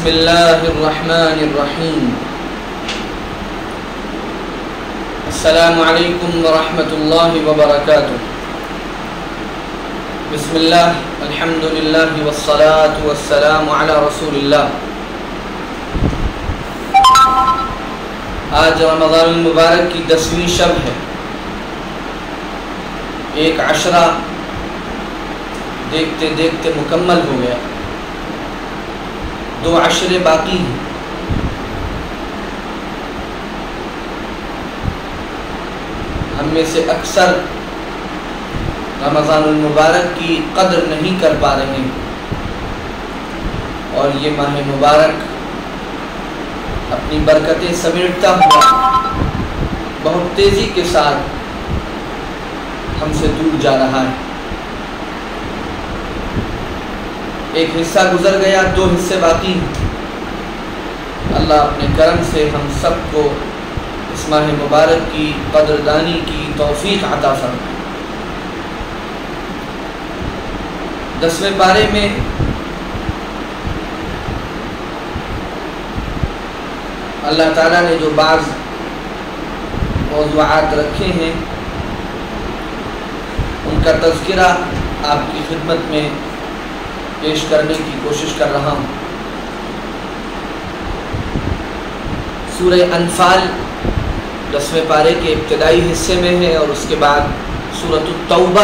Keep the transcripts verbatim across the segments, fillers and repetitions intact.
بسم اللہ الرحمن الرحیم السلام علیکم ورحمۃ اللہ وبرکاتہ بسم اللہ الحمد للہ والصلاة والسلام علی رسول اللہ۔ آج رمضان المبارک کی دسویں شب ہے۔ ایک عشرہ دیکھتے دیکھتے مکمل ہو گیا، دو عشرے باقی ہیں۔ ہم میں سے اکثر رمضان المبارک کی قدر نہیں کر پا رہے ہیں، اور یہ ماہ مبارک اپنی برکتیں سمیٹتا ہوا بہت تیزی کے ساتھ ہم سے دور جا رہا ہے۔ ایک حصہ گزر گیا، دو حصے باقی ہیں۔ اللہ اپنے کرم سے ہم سب کو اس ماہ مبارک کی قدردانی کی توفیق عطا فرمائے۔ دسویں پارے میں اللہ تعالیٰ نے جو بعض موضوعات رکھے ہیں ان کا تذکرہ آپ کی خدمت میں پیش کرنے کی کوشش کر رہا ہوں۔ سورہ انفال دسویں پارے کے ابتدائی حصے میں ہے، اور اس کے بعد سورۃ التوبہ۔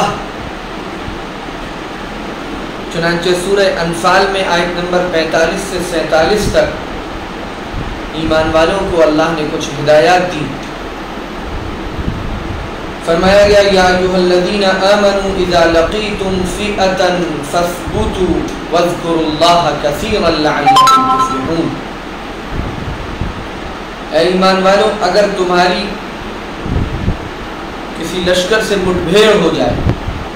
چنانچہ سورہ انفال میں آیت نمبر پینتالیس سے سینتالیس تک ایمان والوں کو اللہ نے کچھ ہدایات دی۔ فرمایا گیا یا ایھا الذین آمنوا اذا لقیتم فئۃ فاثبتوا واذکروا اللہ کثیرا لعلکم تفلحون۔ اے ایمان والو، اگر تمہاری کسی لشکر سے مٹ بھیڑ ہو جائے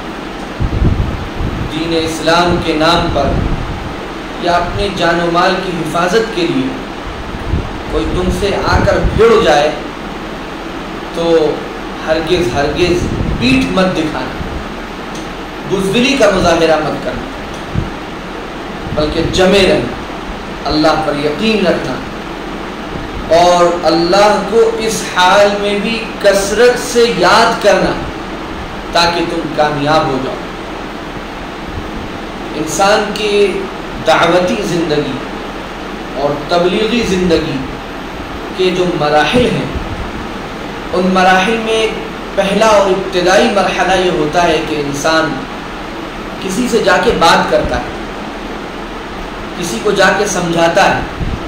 دین اسلام کے نام پر، یا اپنے جان و مال کی حفاظت کے لیے کوئی تم سے آ کر بھیڑ جائے، تو ہرگز ہرگز پیٹھ مت دکھانا، بزدلی کا مظاہرہ مت کرنا، بلکہ جمے رہنا، اللہ پر یقین رکھنا، اور اللہ کو اس حال میں بھی کثرت سے یاد کرنا تاکہ تم کامیاب ہو جاؤ۔ انسان کی دعوتی زندگی اور تبلیغی زندگی کے جو مراحل ہیں، ان مراحل میں پہلا اور ابتدائی مرحلہ یہ ہوتا ہے کہ انسان کسی سے جا کے بات کرتا ہے، کسی کو جا کے سمجھاتا ہے۔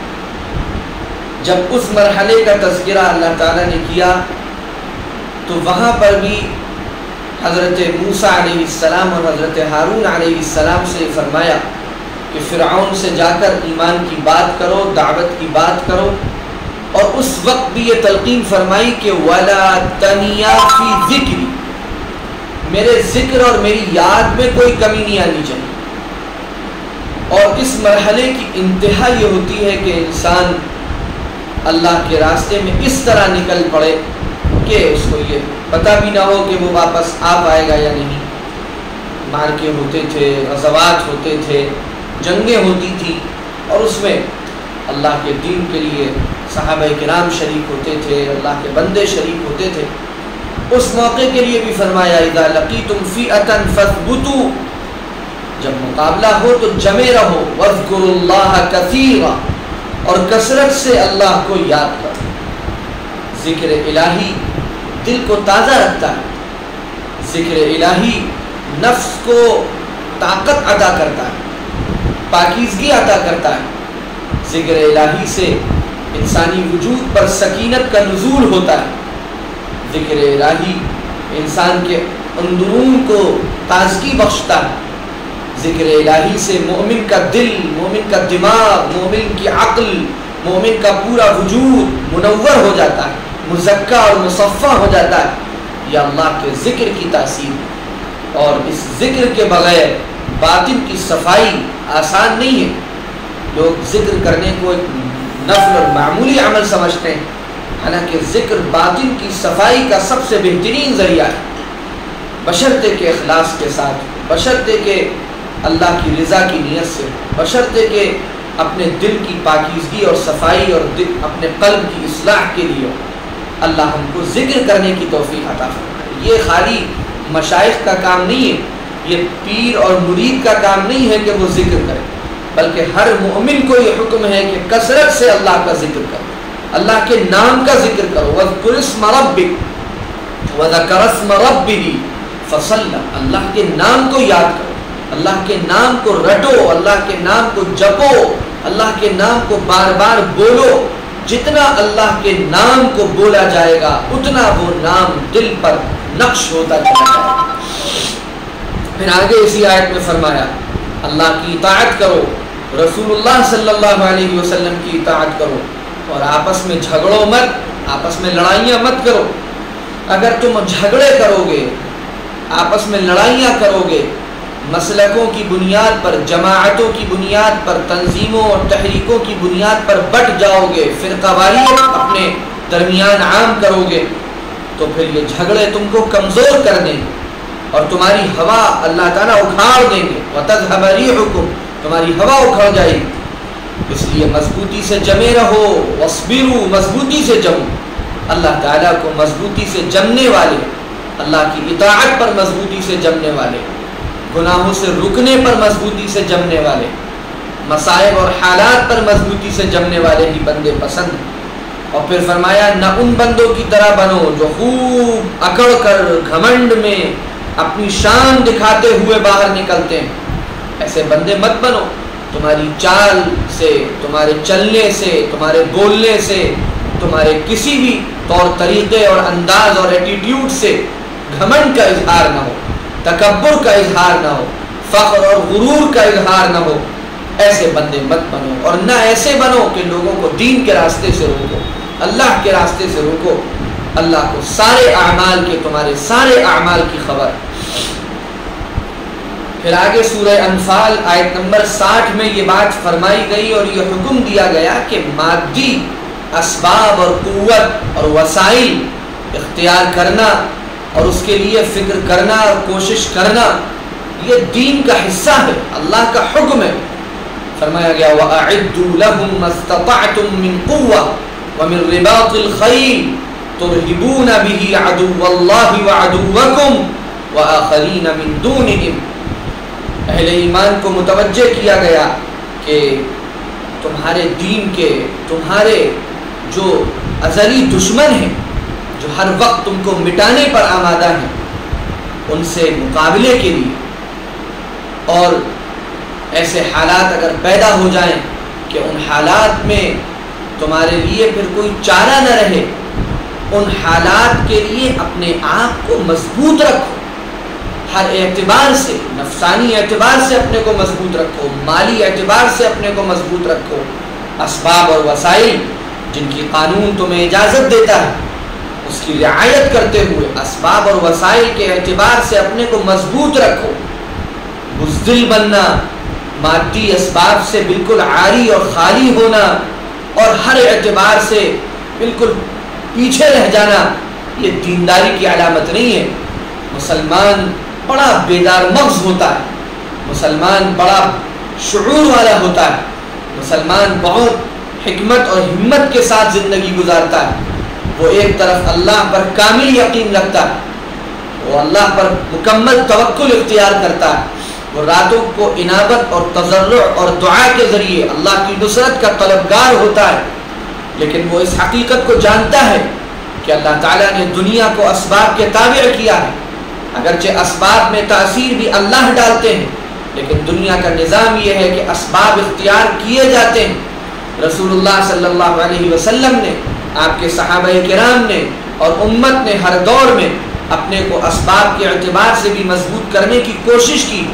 جب اس مرحلے کا تذکرہ اللہ تعالیٰ نے کیا تو وہاں پر بھی حضرت موسیٰ علیہ السلام اور حضرت ہارون علیہ السلام سے فرمایا کہ فرعون سے جا کر ایمان کی بات کرو، دعوت کی بات کرو، اور اس وقت بھی یہ تلقین فرمائی کہ وَلَا تَنِيَا فِي ذِكْرِ، میرے ذکر اور میری یاد میں کوئی کمی نہیں آنی چاہیے۔ اور اس مرحلے کی انتہا یہ ہوتی ہے کہ انسان اللہ کے راستے میں اس طرح نکل پڑے کہ اس کو یہ پتہ بھی نہ ہو کہ وہ واپس آ پائے گا یا نہیں۔ مارکے ہوتے تھے، غزوات ہوتے تھے، جنگیں ہوتی تھیں، اور اس میں اللہ کے دین کے لیے صحابہ کرام شریک ہوتے تھے، اللہ کے بندے شریک ہوتے تھے۔ اس موقع کے لیے بھی فرمایا اذا لقیتم فئۃ فاثبتوا، جب مقابلہ ہو تو جمے رہو، واذکروا اللہ کثیرا، اور کثرت سے اللہ کو یاد کرو۔ ذکر الہی دل کو تازہ رکھتا ہے، ذکر الہی نفس کو طاقت عطا کرتا ہے، پاکیزگی عطا کرتا ہے۔ ذکر الہی سے انسانی وجود پر سکینت کا نزول ہوتا ہے۔ ذکر الہی انسان کے اندرون کو تازگی بخشتا ہے۔ ذکر الہی سے مومن کا دل، مومن کا دماغ، مومن کی عقل، مومن کا پورا وجود منور ہو جاتا ہے، مزکا اور مصفہ ہو جاتا ہے۔ یہ اللہ کے ذکر کی تاثیر ہے، اور اس ذکر کے بغیر باطن کی صفائی آسان نہیں ہے۔ لوگ ذکر کرنے کو ایک نفل اور معمولی عمل سمجھتے ہیں، حالانکہ ذکر باطن کی صفائی کا سب سے بہترین ذریعہ ہے، بشرطے کے اخلاص کے ساتھ، بشرطے کہ اللہ کی رضا کی نیت سے، بشرطے کہ اپنے دل کی پاکیزگی اور صفائی اور دل اپنے قلب کی اصلاح کے لیے اللہ ہم کو ذکر کرنے کی توفیق عطا فرمائے۔ یہ خالی مشائخ کا کام نہیں ہے، یہ پیر اور مرید کا کام نہیں ہے کہ وہ ذکر کرے، بلکہ ہر مومن کو یہ حکم ہے کہ کثرت سے اللہ کا ذکر کرو، اللہ کے نام کا ذکر کرو۔ وَاذْكُرِ اسْمَ رَبِّكَ وَذَكَرَ اسْمَ رَبِّهِ فَصَلَّى، اللہ کے نام کو یاد کرو، اللہ کے نام کو رٹو، اللہ کے نام کو جپو، اللہ کے نام کو بار بار بولو۔ جتنا اللہ کے نام کو بولا جائے گا اتنا وہ نام دل پر نقش ہوتا چلا جائے گا۔ پھر آگے اسی آیت میں فرمایا اللہ کی اطاعت کرو، رسول اللہ صلی اللہ علیہ وسلم کی اطاعت کرو، اور آپس میں جھگڑو مت، آپس میں لڑائیاں مت کرو۔ اگر تم جھگڑے کرو گے، آپس میں لڑائیاں کرو گے، مسلکوں کی بنیاد پر، جماعتوں کی بنیاد پر، تنظیموں اور تحریکوں کی بنیاد پر بٹ جاؤ گے، فرقہ واریت اپنے درمیان عام کرو گے، تو پھر یہ جھگڑے تم کو کمزور کر دیں گے اور تمہاری ہوا اللہ تعالیٰ اکھاڑ دیں گے۔ وَتَذْهَبَ رِيحُكُمْ، تمہاری ہوا اکھڑ جائے گی۔ اس لیے مضبوطی سے جمے رہو، وَاصْبِرُوا، مضبوطی سے جمو۔ اللہ تعالیٰ کو مضبوطی سے جمنے والے، اللہ کی اطاعت پر مضبوطی سے جمنے والے، گناہوں سے رکنے پر مضبوطی سے جمنے والے، مصائب اور حالات پر مضبوطی سے جمنے والے ہی بندے پسند ہیں۔ اور پھر فرمایا نہ ان بندوں کی طرح بنو جو خوب اکڑ کر گھمنڈ میں اپنی شان دکھاتے ہوئے باہر نکلتے ہیں، ایسے بندے مت بنو۔ تمہاری چال سے، تمہارے چلنے سے، تمہارے بولنے سے، تمہارے کسی بھی طور طریقے اور انداز اور ایٹیٹیوڈ سے گھمنڈ کا اظہار نہ ہو، تکبر کا اظہار نہ ہو، فخر اور غرور کا اظہار نہ ہو۔ ایسے بندے مت بنو، اور نہ ایسے بنو کہ لوگوں کو دین کے راستے سے روکو، اللہ کے راستے سے روکو۔ اللہ کو سارے اعمال کے، تمہارے سارے اعمال کی خبر۔ پھر آگے سورہ انفال آیت نمبر ساٹھ میں یہ بات فرمائی گئی اور یہ حکم دیا گیا کہ مادی اسباب اور قوت اور وسائل اختیار کرنا اور اس کے لیے فکر کرنا اور کوشش کرنا یہ دین کا حصہ ہے، اللہ کا حکم ہے۔ فرمایا گیا وَأَعِدُّوا لَهُم مَّا اسْتَطَعْتُم مِّن قُوَّةٍ وَمِن رِّبَاطِ الْخَيْلِ تُرْهِبُونَ بِهِ عَدُوَّ اللَّهِ وَعَدُوَّكُمْ وَآخَرِينَ مِن دُونِهِمْ۔ اہل ایمان کو متوجہ کیا گیا کہ تمہارے دین کے، تمہارے جو ازلی دشمن ہیں، جو ہر وقت تم کو مٹانے پر آمادہ ہیں، ان سے مقابلے کے لیے، اور ایسے حالات اگر پیدا ہو جائیں کہ ان حالات میں تمہارے لیے پھر کوئی چارہ نہ رہے، ان حالات کے لیے اپنے آپ کو مضبوط رکھو، ہر اعتبار سے، نفسانی اعتبار سے اپنے کو مضبوط رکھو، مالی اعتبار سے اپنے کو مضبوط رکھو۔ اسباب اور وسائل جن کی قانون تمہیں اجازت دیتا ہے اس کی رعایت کرتے ہوئے اسباب اور وسائل کے اعتبار سے اپنے کو مضبوط رکھو۔ بزدل بننا، مادی اسباب سے بالکل عاری اور خالی ہونا اور ہر اعتبار سے بالکل پیچھے رہ جانا یہ دینداری کی علامت نہیں ہے۔ مسلمان بڑا بیدار مغز ہوتا ہے، مسلمان بڑا شعور والا ہوتا ہے، مسلمان بہت حکمت اور ہمت کے ساتھ زندگی گزارتا ہے۔ وہ ایک طرف اللہ پر کامل یقین رکھتا ہے، وہ اللہ پر مکمل توکل اختیار کرتا ہے، وہ راتوں کو انابت اور تضرع اور دعا کے ذریعے اللہ کی نصرت کا طلبگار ہوتا ہے، لیکن وہ اس حقیقت کو جانتا ہے کہ اللہ تعالیٰ نے دنیا کو اسباب کے تابع کیا ہے، اگرچہ اسباب میں تاثیر بھی اللہ ڈالتے ہیں، لیکن دنیا کا نظام یہ ہے کہ اسباب اختیار کیے جاتے ہیں۔ رسول اللہ صلی اللہ علیہ وسلم نے، آپ کے صحابہ کرام نے اور امت نے ہر دور میں اپنے کو اسباب کے اعتبار سے بھی مضبوط کرنے کی کوشش کی۔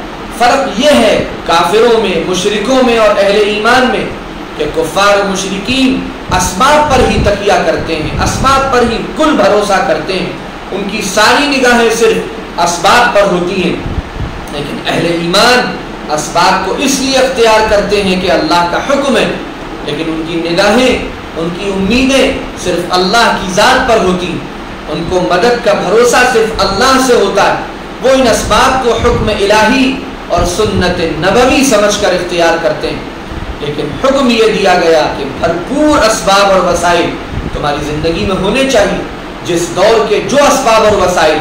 فرق یہ ہے کافروں میں، مشرکوں میں اور اہل ایمان میں کہ کفار و مشرکین اسباب پر ہی تکیہ کرتے ہیں، اسباب پر ہی کل بھروسہ کرتے ہیں، ان کی ساری نگاہیں صرف اسباب پر ہوتی ہیں، لیکن اہل ایمان اسباب کو اس لیے اختیار کرتے ہیں کہ اللہ کا حکم ہے، لیکن ان کی نگاہیں، ان کی امیدیں صرف اللہ کی ذات پر ہوتی، ان کو مدد کا بھروسہ صرف اللہ سے ہوتا ہے۔ وہ ان اسباب کو حکم الہی اور سنت نبوی سمجھ کر اختیار کرتے ہیں۔ لیکن حکم یہ دیا گیا کہ بھرپور اسباب اور وسائل تمہاری زندگی میں ہونے چاہیے. جس دور کے جو اسباب اور وسائل،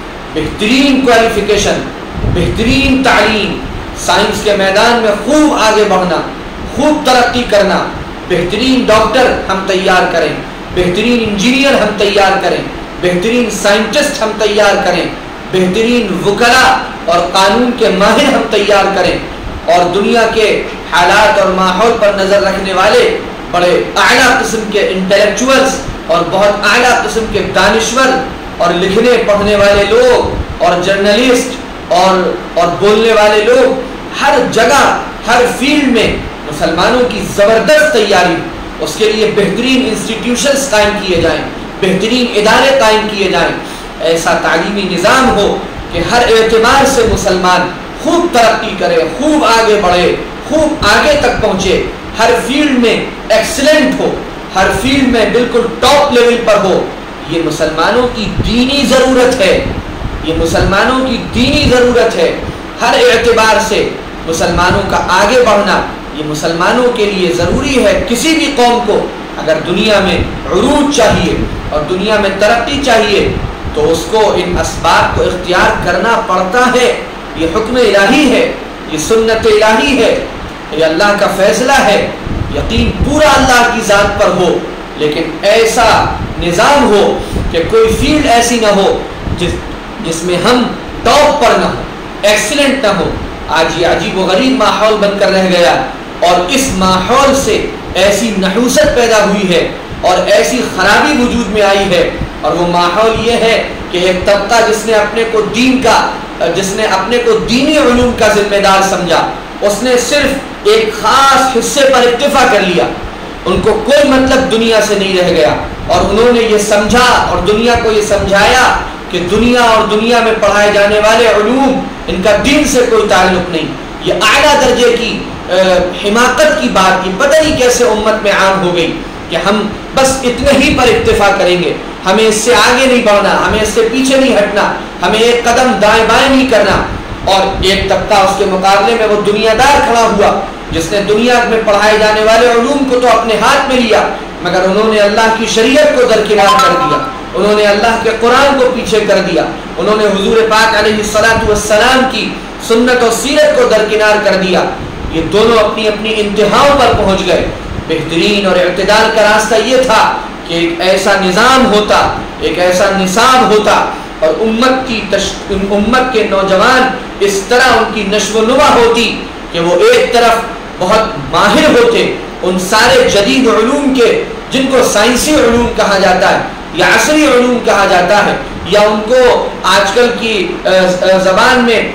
بہترین کوالیفیکیشن، بہترین تعلیم، سائنس کے میدان میں خوب آگے بڑھنا، خوب ترقی کرنا، بہترین ڈاکٹر ہم تیار کریں، بہترین انجینئر ہم تیار کریں، بہترین سائنٹسٹ ہم تیار کریں، بہترین وکلاء اور قانون کے ماہر ہم تیار کریں، اور دنیا کے حالات اور ماحول پر نظر رکھنے والے بڑے اعلیٰ قسم کے انٹلیکچوئلز اور بہت اعلیٰ قسم کے دانشور اور لکھنے پڑھنے والے لوگ اور جرنلسٹ اور اور بولنے والے لوگ، ہر جگہ ہر فیلڈ میں مسلمانوں کی زبردست تیاری. اس کے لیے بہترین انسٹیٹیوشنز قائم کیے جائیں، بہترین ادارے قائم کیے جائیں، ایسا تعلیمی نظام ہو کہ ہر اعتبار سے مسلمان خوب ترقی کرے، خوب آگے بڑھے، خوب آگے تک پہنچے، ہر فیلڈ میں ایکسلنٹ ہو، ہر فیلڈ میں بالکل ٹاپ لیول پر ہو. یہ مسلمانوں کی دینی ضرورت ہے، یہ مسلمانوں کی دینی ضرورت ہے. ہر اعتبار سے مسلمانوں کا آگے بڑھنا یہ مسلمانوں کے لیے ضروری ہے. کسی بھی قوم کو اگر دنیا میں عروج چاہیے اور دنیا میں ترقی چاہیے تو اس کو ان اسباب کو اختیار کرنا پڑتا ہے. یہ حکم الہی ہے، یہ سنت الہی ہے، یہ اللہ کا فیصلہ ہے. یقین پورا اللہ کی ذات پر ہو، لیکن ایسا نظام ہو کہ کوئی فیلڈ ایسی نہ ہو جس جس میں ہم ٹاپ پر نہ ہو، ایکسلنٹ نہ ہو. آج یہ عجیب و غریب ماحول بن کر رہ گیا، اور اس ماحول سے ایسی نحوست پیدا ہوئی ہے اور ایسی خرابی وجود میں آئی ہے. اور وہ ماحول یہ ہے کہ ایک طبقہ جس نے اپنے کو دین کا جس نے اپنے کو دینی علوم کا ذمہ دار سمجھا، اس نے صرف ایک خاص حصے پر اکتفا کر لیا. ان کو کوئی مطلب دنیا سے نہیں رہ گیا، اور انہوں نے یہ سمجھا اور دنیا کو یہ سمجھایا کہ دنیا اور دنیا میں پڑھائے جانے والے علوم ان کا دین سے کوئی تعلق نہیں. یہ اعلیٰ درجے کی حماقت کی بات، یہ پتہ نہیں کیسے امت میں عام ہو گئی کہ ہم بس اتنے ہی پر اکتفا کریں گے، ہمیں اس سے آگے نہیں بڑھنا، ہمیں اس سے پیچھے نہیں ہٹنا، ہمیں ایک قدم دائیں بائیں نہیں کرنا. اور ایک طبقہ اس کے مقابلے میں وہ دنیا دار کھڑا ہوا جس نے دنیا میں پڑھائے جانے والے علوم کو تو اپنے ہاتھ میں لیا، مگر انہوں نے اللہ کی شریعت کو درکنار کر دیا، انہوں نے اللہ کے قرآن کو پیچھے کر دیا، انہوں نے حضور پاک علیہ الصلاۃ والسلام کی سنت و سیرت کو درکنار کر دیا. یہ دونوں اپنی اپنی انتہاؤں پر پہنچ گئے. بہترین اور اعتدال کا راستہ یہ تھا کہ ایک ایسا نظام ہوتا، ایک ایسا نصاب ہوتا، اور امت کی تش... امت کے نوجوان اس طرح ان کی نشو و نما ہوتی کہ وہ ایک طرف بہت ماہر ہوتے ان سارے جدید علوم کے جن کو سائنسی علوم کہا جاتا ہے یا عصری علوم کہا جاتا ہے، یا ان کو آج کل کی زبان میں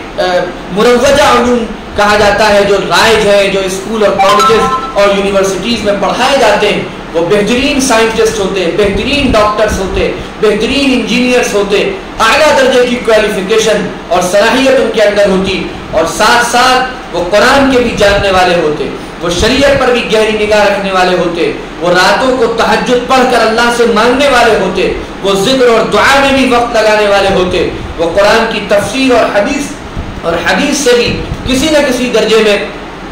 مروجہ علوم کہا جاتا ہے، جو رائج ہے، جو اسکول اور کالجز اور یونیورسٹیز میں پڑھائے جاتے ہیں. وہ بہترین سائنٹسٹ ہوتے، بہترین ڈاکٹرز ہوتے، بہترین انجینئرز ہوتے، اعلیٰ درجے کی کوالیفیکیشن اور صلاحیت ان کے اندر ہوتی، اور ساتھ ساتھ وہ قرآن کے بھی جاننے والے ہوتے، وہ شریعت پر بھی گہری نگاہ رکھنے والے ہوتے، وہ راتوں کو تہجد پڑھ کر اللہ سے مانگنے والے ہوتے، وہ ذکر اور دعا میں بھی وقت لگانے والے ہوتے، وہ قرآن کی تفسیر اور حدیث اور حدیث سے بھی کسی نہ کسی درجے میں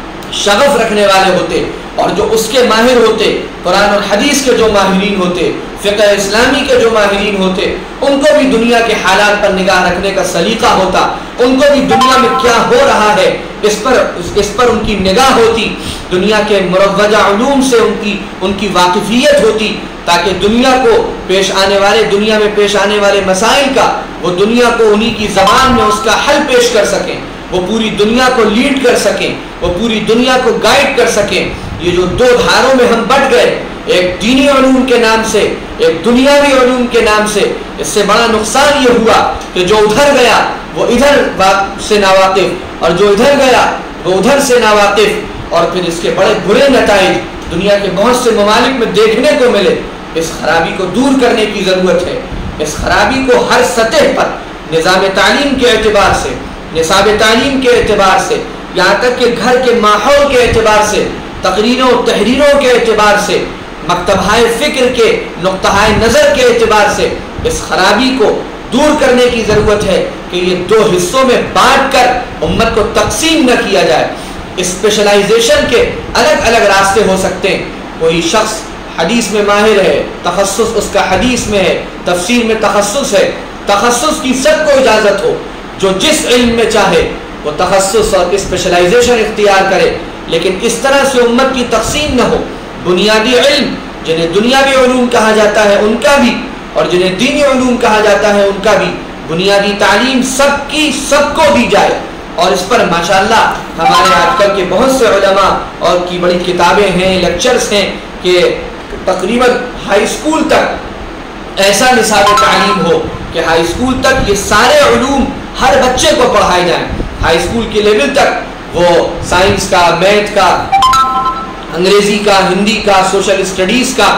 شغف رکھنے والے ہوتے، اور جو اس کے ماہر ہوتے، قرآن اور حدیث کے جو ماہرین ہوتے، فقہ اسلامی کے جو ماہرین ہوتے، ان کو بھی دنیا کے حالات پر نگاہ رکھنے کا سلیقہ ہوتا، ان کو بھی دنیا میں کیا ہو رہا ہے اس پر اس پر ان کی نگاہ ہوتی، دنیا کے مروجہ علوم سے ان کی ان کی واقفیت ہوتی، تاکہ دنیا کو پیش آنے والے دنیا میں پیش آنے والے مسائل کا وہ دنیا کو انہی کی زبان میں اس کا حل پیش کر سکیں، وہ پوری دنیا کو لیڈ کر سکیں، وہ پوری دنیا کو گائیڈ کر سکیں. یہ جو دو دھاروں میں ہم بٹ گئے، ایک دینی علوم کے نام سے، ایک دنیاوی علوم کے نام سے، اس سے بڑا نقصان یہ ہوا کہ جو ادھر گیا وہ ادھر سے ناواقف، اور جو ادھر گیا وہ ادھر سے ناواقف، اور پھر اس کے بڑے برے نتائج دنیا کے بہت سے ممالک میں دیکھنے کو ملے. اس خرابی کو دور کرنے کی ضرورت ہے. اس خرابی کو ہر سطح پر، نظام تعلیم کے اعتبار سے، نصاب تعلیم کے اعتبار سے، یہاں تک کہ گھر کے ماحول کے اعتبار سے، تقریروں تحریروں کے اعتبار سے، مکتبہ فکر کے نقطہ نظر کے اعتبار سے اس خرابی کو دور کرنے کی ضرورت ہے کہ یہ دو حصوں میں بانٹ کر امت کو تقسیم نہ کیا جائے. اسپیشلائزیشن کے الگ الگ راستے ہو سکتے ہیں. کوئی شخص حدیث میں ماہر ہے، تخصص اس کا حدیث میں ہے، تفسیر میں تخصص ہے، تخصص کی سب کو اجازت ہو، جو جس علم میں چاہے وہ تخصص اور اسپیشلائزیشن اختیار کرے، لیکن اس طرح سے امت کی تقسیم نہ ہو. بنیادی علم جنہیں دنیاوی علوم کہا جاتا ہے ان کا بھی، اور جنہیں دینی علوم کہا جاتا ہے ان کا بھی، بنیادی تعلیم سب کی سب کو دی جائے. اور اس پر ماشاءاللہ ہمارے آج کل کے بہت سے علماء اور کی بڑی کتابیں ہیں، لیکچرز ہیں کہ تقریباً ہائی اسکول تک ایسا نصاب تعلیم ہو کہ ہائی اسکول تک یہ سارے علوم ہر بچے کو پڑھائے جائیں. ہائی اسکول کے لیول تک وہ سائنس کا، میتھ کا، انگریزی کا، ہندی کا، سوشل اسٹڈیز کا،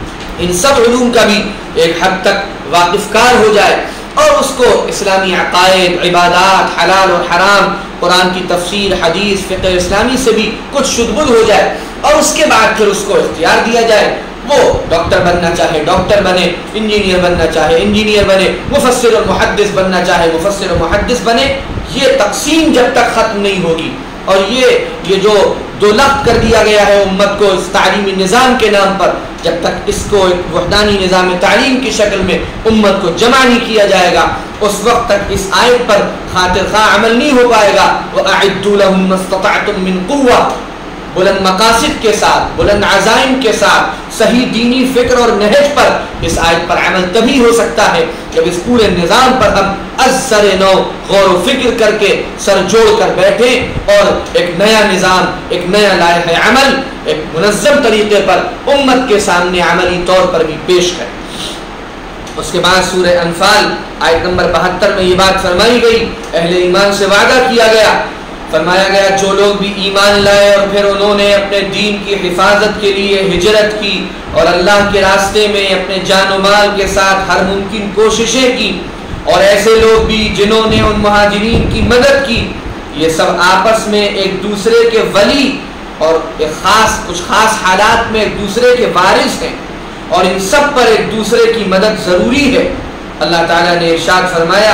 ان سب علوم کا بھی ایک حد تک واقف کار ہو جائے، اور اس کو اسلامی عقائد، عبادات، حلال اور حرام، قرآن کی تفسیر، حدیث، فقہ اسلامی سے بھی کچھ شدبد ہو جائے، اور اس کے بعد پھر اس کو اختیار دیا جائے. وہ ڈاکٹر بننا چاہے ڈاکٹر بنے، انجینئر بننا چاہے انجینئر بنے، مفسر اور محدث بننا چاہے مفسر اور محدث بنے. یہ تقسیم جب تک ختم نہیں ہوگی، اور یہ یہ جو دو لخت کر دیا گیا ہے امت کو اس تعلیمی نظام کے نام پر، جب تک اس کو ایک وحدانی نظام تعلیم کی شکل میں امت کو جمع نہیں کیا جائے گا، اس وقت تک اس آیت پر خاطر خواہ عمل نہیں ہو پائے گا. وَأَعِدُّوا لَهُم مَّا اسْتَطَعْتُم مِّن قُوَّةٍ، بلند مقاصد کے ساتھ، بلند عزائم کے ساتھ، صحیح دینی فکر اور نہج پر اس آیت پر عمل تبھی ہو سکتا ہے جب اس پورے نظام پر ہم از سر نو غور و فکر کر کے سر جوڑ کر بیٹھیں اور ایک نیا نظام، ایک نیا لائحہ عمل، ایک منظم طریقے پر امت کے سامنے عملی طور پر بھی پیش کریں. اس کے بعد سورہ انفال آیت نمبر بہتر میں یہ بات فرمائی گئی، اہل ایمان سے وعدہ کیا گیا، فرمایا گیا جو لوگ بھی ایمان لائے اور پھر انہوں نے اپنے دین کی حفاظت کے لیے ہجرت کی اور اللہ کے راستے میں اپنے جان و مال کے ساتھ ہر ممکن کوششیں کی، اور ایسے لوگ بھی جنہوں نے ان مہاجرین کی مدد کی، یہ سب آپس میں ایک دوسرے کے ولی اور ایک خاص کچھ خاص حالات میں ایک دوسرے کے وارث ہیں، اور ان سب پر ایک دوسرے کی مدد ضروری ہے. اللہ تعالیٰ نے ارشاد فرمایا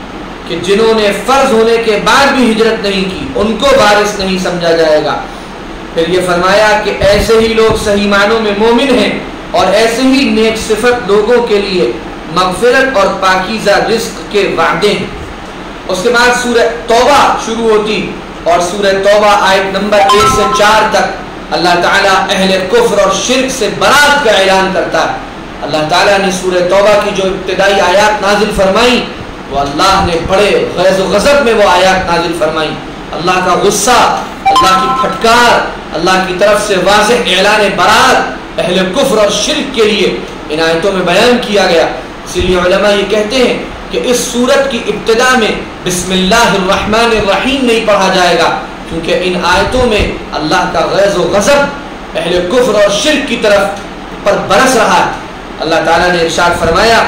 کہ جنہوں نے فرض ہونے کے بعد بھی ہجرت نہیں کی ان کو وارث نہیں سمجھا جائے گا. پھر یہ فرمایا کہ ایسے ہی لوگ صحیح معنوں میں مومن ہیں، اور ایسے ہی نیک صفت لوگوں کے لیے مغفرت اور پاکیزہ رزق کے وعدے ہیں. اس کے بعد سورہ توبہ شروع ہوتی، اور سورہ توبہ آیت نمبر ایک سے چار تک اللہ تعالیٰ اہل کفر اور شرک سے برات کا اعلان کرتا ہے. اللہ تعالیٰ نے سورہ توبہ کی جو ابتدائی آیات نازل فرمائی وہ اللہ نے بڑے غیظ و غضب میں وہ آیات نازل فرمائی. اللہ کا غصہ، اللہ کی پھٹکار، اللہ کی طرف سے واضح اعلان برات اہل کفر اور شرک کے لیے ان آیتوں میں بیان کیا گیا. اسی لیے علماء یہ کہتے ہیں کہ اس سورت کی ابتدا میں بسم اللہ الرحمن الرحیم نہیں پڑھا جائے گا، کیونکہ ان آیتوں میں اللہ کا غیظ و غضب اہل کفر اور شرک کی طرف پر برس رہا ہے. اللہ تعالیٰ نے ارشاد فرمایا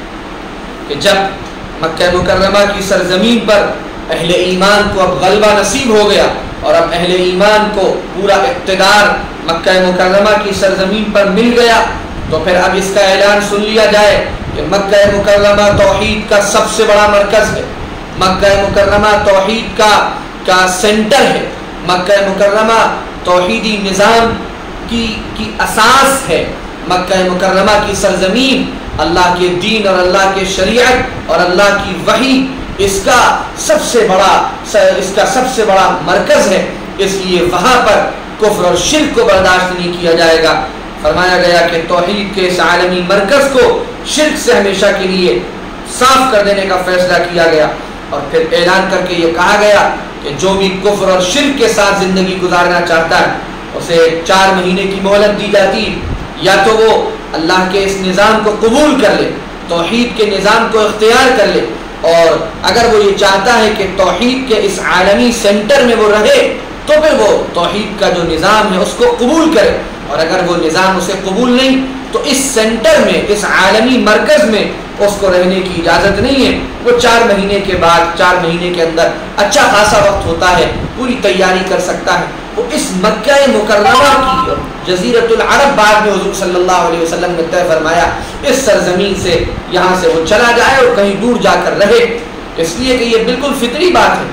کہ جب مکہ مکرمہ کی سرزمین پر اہل ایمان کو اب غلبہ نصیب ہو گیا اور اب اہل ایمان کو پورا اقتدار مکہ مکرمہ کی سرزمین پر مل گیا، تو پھر اب اس کا اعلان سن لیا جائے کہ مکہ مکرمہ توحید کا سب سے بڑا مرکز ہے، مکہ مکرمہ توحید کا کا سینٹر ہے، مکہ مکرمہ توحیدی نظام کی کی اساس ہے، مکہ مکرمہ کی سرزمین اللہ کے دین اور اللہ کے شریعت اور اللہ کی وحی اس کا سب سے بڑا اس کا سب سے بڑا مرکز ہے. اس لیے وہاں پر کفر اور شرک کو برداشت نہیں کیا جائے گا. فرمایا گیا کہ توحید کے اس عالمی مرکز کو شرک سے ہمیشہ کے لیے صاف کر دینے کا فیصلہ کیا گیا، اور پھر اعلان کر کے یہ کہا گیا کہ جو بھی کفر اور شرک کے ساتھ زندگی گزارنا چاہتا ہے اسے چار مہینے کی مہلت دی جاتی، یا تو وہ اللہ کے اس نظام کو قبول کر لے، توحید کے نظام کو اختیار کر لے، اور اگر وہ یہ چاہتا ہے کہ توحید کے اس عالمی سینٹر میں وہ رہے تو پھر وہ توحید کا جو نظام ہے اس کو قبول کرے، اور اگر وہ نظام اسے قبول نہیں تو اس سینٹر میں، اس عالمی مرکز میں اس کو رہنے کی اجازت نہیں ہے. وہ چار مہینے کے بعد، چار مہینے کے اندر اچھا خاصا وقت ہوتا ہے، پوری تیاری کر سکتا ہے. وہ اس مکہ مکرمہ کی جزیرۃ العرب بعد میں حضور صلی اللہ علیہ وسلم نے طے فرمایا اس سرزمین سے یہاں سے وہ چلا جائے اور کہیں دور جا کر رہے، اس لیے کہ یہ بالکل فطری بات ہے کہ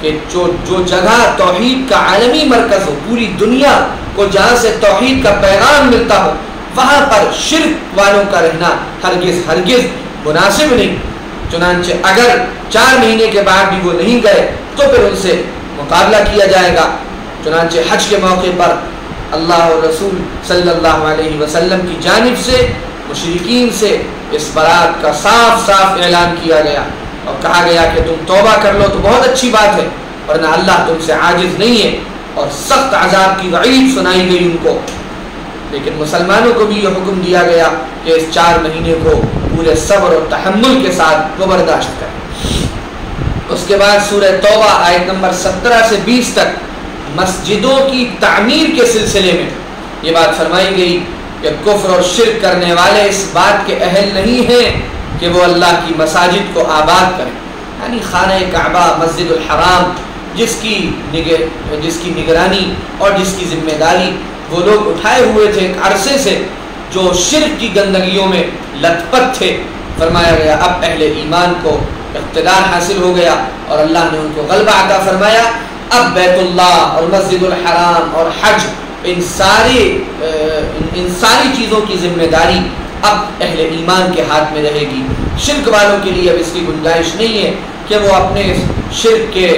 کہ جو جو جگہ توحید کا عالمی مرکز ہو، پوری دنیا کو جہاں سے توحید کا پیغام ملتا ہو، وہاں پر شرک والوں کا رہنا ہرگز ہرگز مناسب نہیں۔ چنانچہ اگر چار مہینے کے بعد بھی وہ نہیں گئے تو پھر ان سے مقابلہ کیا جائے گا۔ چنانچہ حج کے موقع پر اللہ اور رسول صلی اللہ علیہ وسلم کی جانب سے مشرکین سے اس برات کا صاف صاف اعلان کیا گیا اور کہا گیا کہ تم توبہ کر لو تو بہت اچھی بات ہے، ورنہ اللہ تم سے عاجز نہیں ہے، اور سخت عذاب کی وعید سنائی گئی ان کو۔ لیکن مسلمانوں کو بھی یہ حکم دیا گیا کہ اس چار مہینے کو پورے صبر اور تحمل کے ساتھ وہ برداشت کریں۔ اس کے بعد سورہ توبہ آیت نمبر سترہ سے بیس تک مسجدوں کی تعمیر کے سلسلے میں یہ بات فرمائی گئی کہ کفر اور شرک کرنے والے اس بات کے اہل نہیں ہیں کہ وہ اللہ کی مساجد کو آباد کریں، یعنی خانہ کعبہ، مسجد الحرام، جس کی نگر جس کی نگرانی اور جس کی ذمہ داری وہ لوگ اٹھائے ہوئے تھے ایک عرصے سے، جو شرک کی گندگیوں میں لت پت تھے، فرمایا گیا اب اہل ایمان کو اقتدار حاصل ہو گیا اور اللہ نے ان کو غلبہ عطا فرمایا۔ اب بیت اللہ اور مسجد الحرام اور حج، ان ساری ان ساری چیزوں کی ذمہ داری اب اہل ایمان کے ہاتھ میں رہے گی۔ شرک والوں کے لیے اب اس کی گنجائش نہیں ہے کہ وہ اپنے شرک کے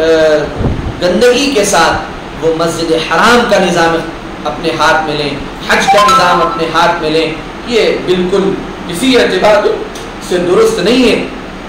گندگی کے ساتھ وہ مسجد حرام کا نظام اپنے ہاتھ میں لیں، حج کا نظام اپنے ہاتھ میں لیں۔ یہ بالکل کسی اعتبار سے درست نہیں ہے،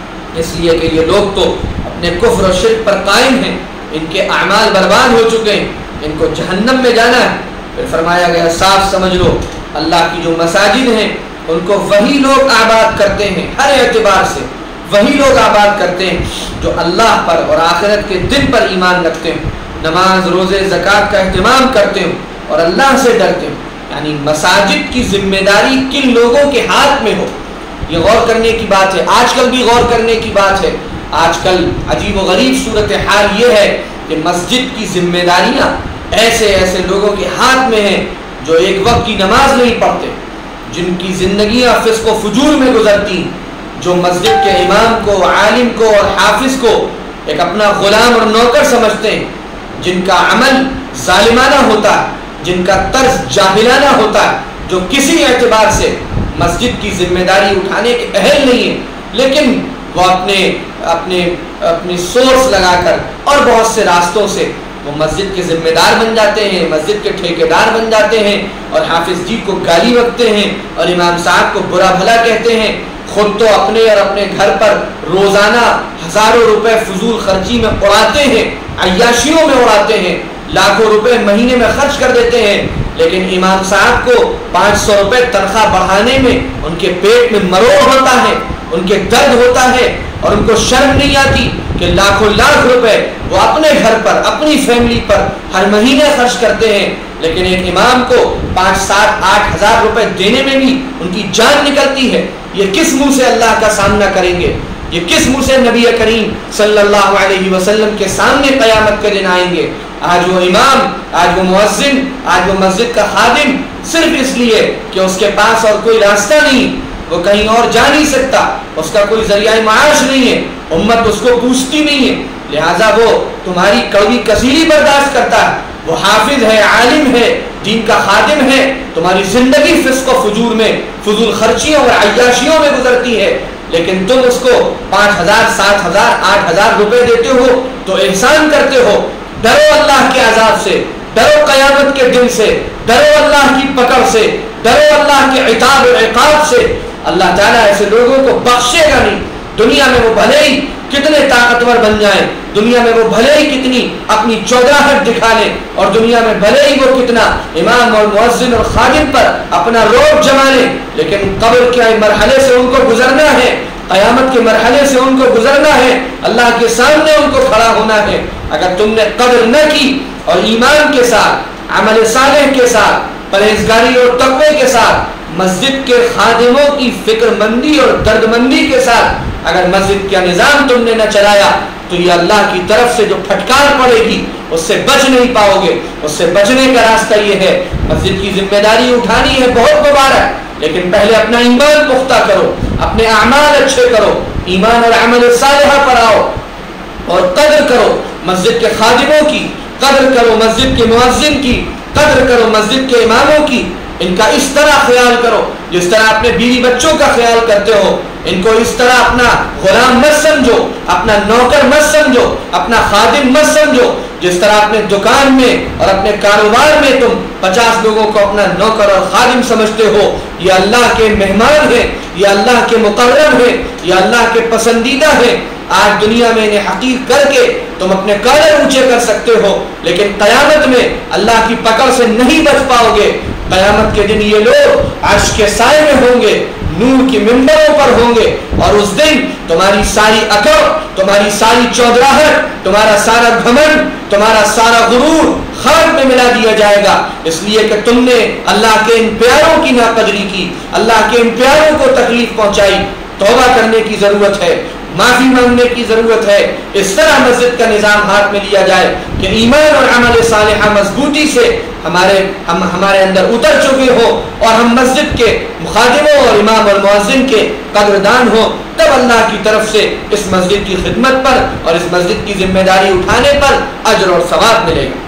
اس لیے کہ یہ لوگ تو اپنے کفر و شرک پر قائم ہیں، ان کے اعمال برباد ہو چکے ہیں، ان کو جہنم میں جانا ہے۔ پھر فرمایا گیا صاف سمجھ لو اللہ کی جو مساجد ہیں ان کو وہی لوگ آباد کرتے ہیں، ہر اعتبار سے وہی لوگ آباد کرتے ہیں جو اللہ پر اور آخرت کے دن پر ایمان رکھتے ہیں، نماز روزے زکوٰۃ کا اہتمام کرتے ہیں اور اللہ سے ڈرتے ہیں۔ یعنی مساجد کی ذمہ داری کن لوگوں کے ہاتھ میں ہو، یہ غور کرنے کی بات ہے، آج کل بھی غور کرنے کی بات ہے۔ آج کل عجیب و غریب صورتحال یہ ہے کہ مسجد کی ذمہ داریاں ایسے ایسے لوگوں کے ہاتھ میں ہیں جو ایک وقت کی نماز نہیں پڑھتے، جن کی زندگیاں فسق و فجور میں گزرتی ہیں، جو مسجد کے امام کو، عالم کو اور حافظ کو ایک اپنا غلام اور نوکر سمجھتے ہیں، جن کا عمل ظالمانہ ہوتا ہے، جن کا طرز جاہلانہ ہوتا ہے، جو کسی اعتبار سے مسجد کی ذمہ داری اٹھانے کے اہل نہیں ہیں، لیکن وہ اپنے اپنے اپنی سورس لگا کر اور بہت سے راستوں سے وہ مسجد کے ذمہ دار بن جاتے ہیں، مسجد کے ٹھیکیدار بن جاتے ہیں، اور حافظ جی کو گالی بکتے ہیں اور امام صاحب کو برا بھلا کہتے ہیں، خود تو اپنے اور اپنے گھر پر روزانہ ہزاروں روپے فضول خرچی میں اڑاتے ہیں، عیاشیوں میں اڑاتے ہیں، لاکھوں روپے مہینے میں خرچ کر دیتے ہیں، لیکن امام صاحب کو پانچ سو روپے تنخواہ بڑھانے میں ان کے پیٹ میں مروڑ ہوتا ہے، ان کے درد ہوتا ہے، اور ان کو شرم نہیں آتی کہ لاکھوں لاکھ روپے وہ اپنے گھر پر، اپنی فیملی پر ہر مہینے خرچ کرتے ہیں، لیکن ایک امام کو پانچ سات آٹھ ہزار روپے دینے میں بھی ان کی جان نکلتی ہے۔ یہ کس منہ سے اللہ کا سامنا کریں گے؟ یہ کس منہ سے نبی کریم صلی اللہ علیہ وسلم کے سامنے قیامت کے دن آئیں گے؟ آج وہ امام، آج وہ مؤذن، آج وہ مسجد کا خادم صرف اس لیے کہ اس کے پاس اور کوئی راستہ نہیں، وہ کہیں اور جا نہیں سکتا، اس کا کوئی ذریعہ معاش نہیں ہے، امت اس کو پوچھتی نہیں ہے، لہٰذا وہ تمہاری کڑوی کثیری برداشت کرتا ہے، وہ حافظ ہے، عالم ہے، دین کا خادم ہے، تمہاری زندگی فسق و فجور میں، فضول خرچیوں اور عیاشیوں میں گزرتی ہے، لیکن تم اس کو پانچ ہزار سات ہزار آٹھ ہزار روپے دیتے ہو تو احسان کرتے ہو۔ ڈرو اللہ کے عذاب سے، ڈرو قیامت کے دن سے، ڈرو اللہ کی پکڑ سے، ڈرو اللہ کے عتاب و عقاب سے۔ اللہ تعالیٰ ایسے لوگوں کو بخشے گا نہیں، دنیا میں وہ بھلے ہی کتنے طاقتور بن جائیں، دنیا میں وہ بھلے ہی کتنی اپنی چودراہٹ دکھا لیں، اور دنیا میں بھلے ہی وہ کتنا امام اور مؤذن اور خادم پر اپنا روب جما لیں، لیکن قبر کے مرحلے سے ان کو گزرنا ہے، قیامت کے مرحلے سے ان کو گزرنا ہے، اللہ کے سامنے ان کو کھڑا ہونا ہے۔ اگر تم نے قدر نہ کی اور ایمان کے ساتھ، عمل صالح کے ساتھ، پرہیزگاری اور تقوی کے ساتھ، مسجد کے خادموں کی فکر مندی اور درد مندی کے ساتھ اگر مسجد کا نظام تم نے نہ چلایا تو یہ اللہ کی طرف سے جو پھٹکار پڑے گی اس سے بچ نہیں پاؤ گے۔ اس سے بچنے کا راستہ یہ ہے، مسجد کی ذمہ داری اٹھانی ہے، بہت مبارک، لیکن پہلے اپنا ایمان پختہ کرو، اپنے اعمال اچھے کرو، ایمان اور عمل صالحہ پر آؤ اور قدر کرو مسجد کے خادموں کی قدر کرو، مسجد کے مؤذن کی قدر کرو، مسجد کے اماموں کی ان کا اس طرح خیال کرو جس طرح اپنے بیوی بچوں کا خیال کرتے ہو. ان کو اس طرح اپنا غلام مت سمجھو، اپنا نوکر مت سمجھو، اپنا خادم مت سمجھو. جس طرح اپنے دکان میں اور اپنے کاروبار میں تم پچاس لوگوں کو اپنا نوکر اور خادم سمجھتے ہو، یہ اللہ کے مہمان ہیں، یہ اللہ کے مقرب ہیں، یہ اللہ کے پسندیدہ ہیں. آج دنیا میں انہیں حقیر کر کے تم اپنے کالر اونچے کر سکتے ہو، لیکن قیامت میں اللہ کی پکڑ سے نہیں بچ پاؤ گے. قیامت کے دن یہ لوگ عرش کے سائے میں ہوں گے، نور کی منبروں پر ہوں گے، اور اس دن تمہاری ساری اکڑ، تمہاری ساری چودراہٹ، تمہارا سارا گھمنڈ، تمہارا سارا غرور خاک میں ملا دیا جائے گا، اس لیے کہ تم نے اللہ کے ان پیاروں کی ناقدری کی، اللہ کے ان پیاروں کو تکلیف پہنچائی. توبہ کرنے کی ضرورت ہے، معافی مانگنے کی ضرورت ہے. اس طرح مسجد کا نظام ہاتھ میں لیا جائے کہ ایمان اور عمل صالحہ مضبوطی سے ہمارے ہم ہمارے اندر اتر چکے ہو، اور ہم مسجد کے مخادموں اور امام اور مؤذن کے قدردان ہو. تب اللہ کی طرف سے اس مسجد کی خدمت پر اور اس مسجد کی ذمہ داری اٹھانے پر اجر اور ثواب ملے گا.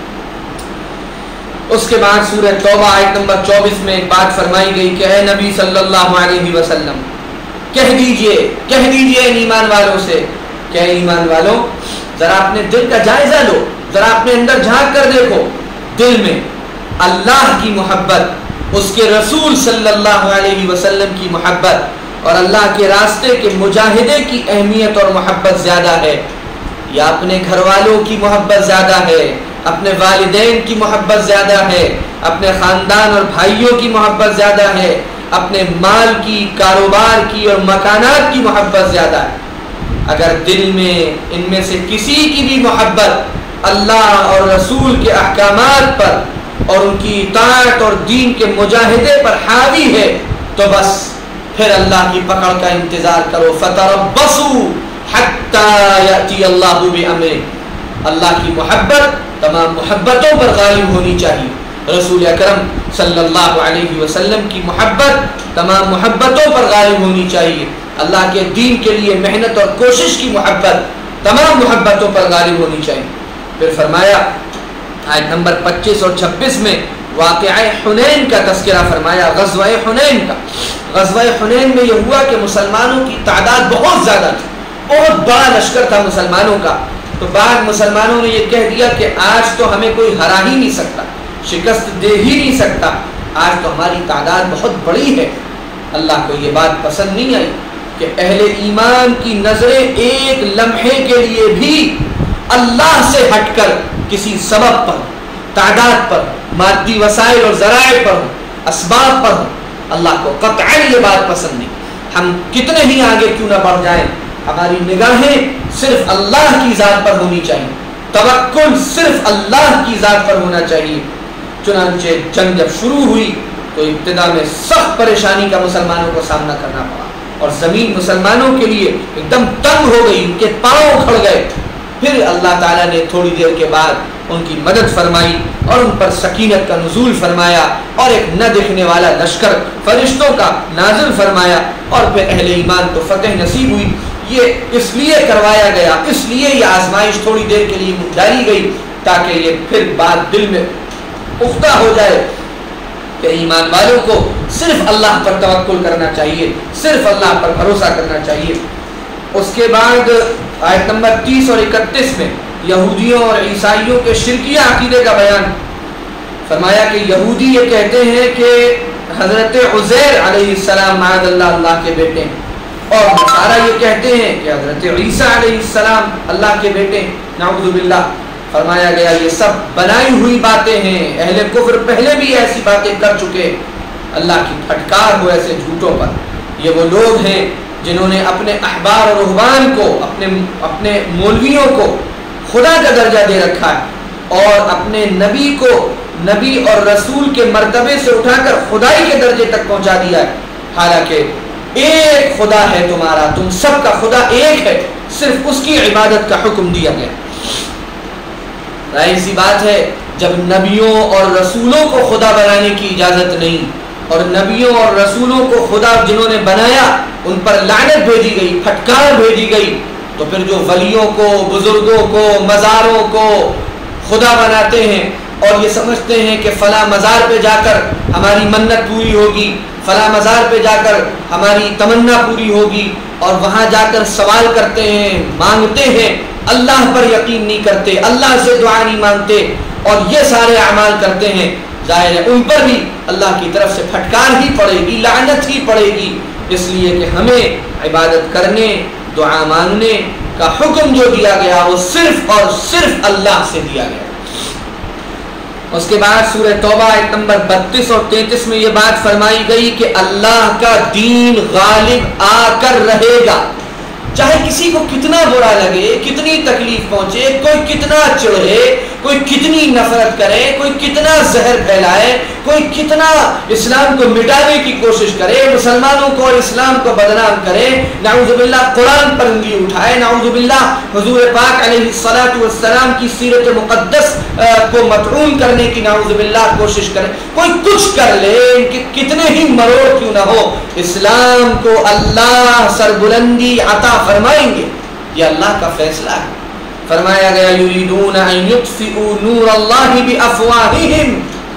اس کے بعد سورہ توبہ آیت نمبر چوبیس میں ایک بات فرمائی گئی کہ اے نبی صلی اللہ علیہ وسلم کہہ دیجئے کہہ دیجئے ان ایمان والوں سے کہ ایمان والوں ذرا اپنے دل کا جائزہ لو، ذرا اپنے اندر جھانک کر دیکھو. دل میں اللہ کی محبت، اس کے رسول صلی اللہ علیہ وسلم کی محبت اور اللہ کے راستے کے مجاہدے کی اہمیت اور محبت زیادہ ہے، یا اپنے گھر والوں کی محبت زیادہ ہے، اپنے والدین کی محبت زیادہ ہے، اپنے خاندان اور بھائیوں کی محبت زیادہ ہے، اپنے مال کی، کاروبار کی اور مکانات کی محبت زیادہ ہے. اگر دل میں ان میں سے کسی کی بھی محبت اللہ اور رسول کے احکامات پر اور ان کی اطاعت اور دین کے مجاہدے پر حاوی ہے تو بس پھر اللہ کی پکڑ کا انتظار کرو. فتربصوا حتی یأتی اللہ بامرہ. اللہ کی محبت تمام محبتوں پر غالب ہونی چاہیے. رسول اکرم صلی اللہ علیہ وسلم کی محبت تمام محبتوں پر غالب ہونی چاہیے. اللہ کے دین کے لیے محنت اور کوشش کی محبت تمام محبتوں پر غالب ہونی چاہیے. پھر فرمایا آیت نمبر پچیس اور چھبیس میں واقعہ حنین کا تذکرہ فرمایا، غزوہ حنین کا. غزوہ حنین میں یہ ہوا کہ مسلمانوں کی تعداد بہت زیادہ تھی، بہت بڑا لشکر تھا مسلمانوں کا. تو بعض مسلمانوں نے یہ کہہ دیا کہ آج تو ہمیں کوئی ہرا ہی نہیں سکتا، شکست دے ہی نہیں سکتا، آج تو ہماری تعداد بہت بڑی ہے. اللہ کو یہ بات پسند نہیں آئی کہ اہل ایمان کی نظریں ایک لمحے کے لیے بھی اللہ سے ہٹ کر کسی سبب پر، تعداد پر، مادی وسائل اور ذرائع پر، اسباب پر، اللہ کو قطعاً یہ بات پسند نہیں. ہم کتنے ہی آگے کیوں نہ بڑھ جائیں، ہماری نگاہیں صرف اللہ کی ذات پر ہونی چاہیے، توکل صرف اللہ کی ذات پر ہونا چاہیے. چنانچہ جنگ جب شروع ہوئی تو ابتدا میں سخت پریشانی کا مسلمانوں کو سامنا کرنا پڑا، اور زمین مسلمانوں کے لیے ایک دم تنگ ہو گئی، ان کے پاؤں کھڑ گئے. پھر اللہ تعالیٰ نے تھوڑی دیر کے بعد ان کی مدد فرمائی اور ان پر سکینت کا نزول فرمایا، اور ایک نہ دیکھنے والا لشکر فرشتوں کا نازل فرمایا، اور پھر اہل ایمان کو فتح نصیب ہوئی. یہ اس لیے کروایا گیا، اس لیے یہ آزمائش تھوڑی دیر کے لیے ڈالی گئی تاکہ یہ پھر بات دل میں پختہ ہو جائے کہ ایمان والوں کو صرف اللہ پر توکل کرنا چاہیے، صرف اللہ پر بھروسہ کرنا چاہیے. اس کے بعد آیت نمبر تیس اور اکتیس میں یہودیوں اور عیسائیوں کے شرکیہ عقیدے کا بیان فرمایا کہ یہودی یہ کہتے ہیں کہ حضرت عزیر علیہ السلام معاذ اللہ اللہ کے بیٹے ہیں، اور نصارہ یہ کہتے ہیں کہ حضرت عیسیٰ علیہ السلام اللہ کے بیٹے ہیں، نعوذ باللہ. فرمایا گیا یہ سب بنائی ہوئی باتیں ہیں، اہل کفر پہلے بھی ایسی باتیں کر چکے. اللہ کی پھٹکار ہو ایسے جھوٹوں پر. یہ وہ لوگ ہیں جنہوں نے اپنے احبار اور رہبان کو، اپنے اپنے مولویوں کو خدا کا درجہ دے رکھا ہے، اور اپنے نبی کو نبی اور رسول کے مرتبے سے اٹھا کر خدائی کے درجے تک پہنچا دیا ہے. حالانکہ ایک خدا ہے تمہارا، تم سب کا خدا ایک ہے، صرف اس کی عبادت کا حکم دیا گیا. ظاہر سی بات ہے جب نبیوں اور رسولوں کو خدا بنانے کی اجازت نہیں، اور نبیوں اور رسولوں کو خدا جنہوں نے بنایا ان پر لعنت بھیجی گئی، پھٹکار بھیجی گئی، تو پھر جو ولیوں کو، بزرگوں کو، مزاروں کو خدا بناتے ہیں اور یہ سمجھتے ہیں کہ فلاں مزار پہ جا کر ہماری منت پوری ہوگی، فلاں مزار پہ جا کر ہماری تمنا پوری ہوگی، اور وہاں جا کر سوال کرتے ہیں، مانگتے ہیں، اللہ پر یقین نہیں کرتے، اللہ سے دعا نہیں مانگتے اور یہ سارے اعمال کرتے ہیں، ظاہر ہے ان پر بھی اللہ کی طرف سے پھٹکار ہی پڑے گی، لعنت ہی پڑے گی۔ اس لیے کہ ہمیں عبادت کرنے، دعا مانگنے کا حکم جو دیا گیا وہ صرف اور صرف اللہ سے دیا گیا۔ اس کے بعد سورہ توبہ آیت نمبر بتیس اور تینتیس میں یہ بات فرمائی گئی کہ اللہ کا دین غالب آ کر رہے گا، چاہے کسی کو کتنا برا لگے، کتنی تکلیف پہنچے، کوئی کتنا چڑھے، کوئی کتنی نفرت کرے، کوئی کتنا زہر پھیلائے، کوئی کتنا اسلام کو مٹانے کی کوشش کرے، مسلمانوں کو اور اسلام کو بدنام کرے، نعوذ باللہ قرآن پر انگلی اٹھائے، نعوذ باللہ حضور پاک علیہ الصلوۃ والسلام کی سیرت مقدس کو مطعون کرنے کی نعوذ باللہ کوشش کرے، کوئی کچھ کر لے، کہ کتنے ہی مروڑ کیوں نہ ہو، اسلام کو اللہ سربلندی عطا فرمائیں گے۔ یہ اللہ کا فیصلہ ہے۔ فرمایا گیا یریدون ان یطفئوا نور اللہ بافواہہم،